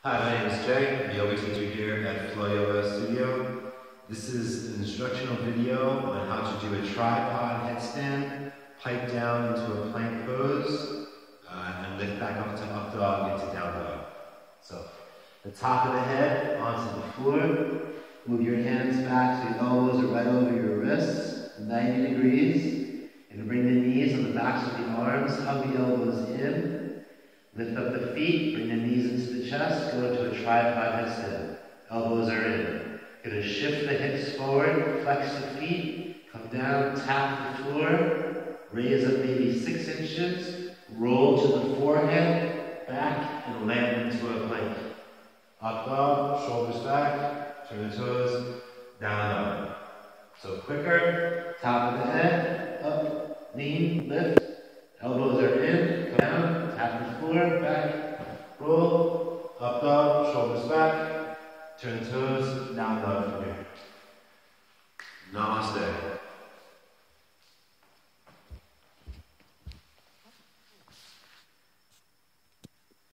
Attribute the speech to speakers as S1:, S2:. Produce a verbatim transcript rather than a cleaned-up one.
S1: Hi, my name is Jay. I'm a yoga teacher here at Flow Yoga Studio. This is an instructional video on how to do a tripod headstand, pipe down into a plank pose, uh, and lift back up to up dog into down dog. So, the top of the head onto the floor. Move your hands back so your elbows are right over your wrists, ninety degrees. And bring the knees on the backs of the arms, hug the elbows in. Lift up the feet, bring the knees into the chest, go into a tripod headstand. Elbows are in. Gonna shift the hips forward, flex the feet, come down, tap the floor, raise up maybe six inches, roll to the forehead, back, and land into a plank. Up dog, shoulders back, turn the toes, down dog. So quicker, top of the head, up, lean, lift, elbows are in, come down, tap the floor, back, roll, up dog, shoulders back, turn the toes, down dog.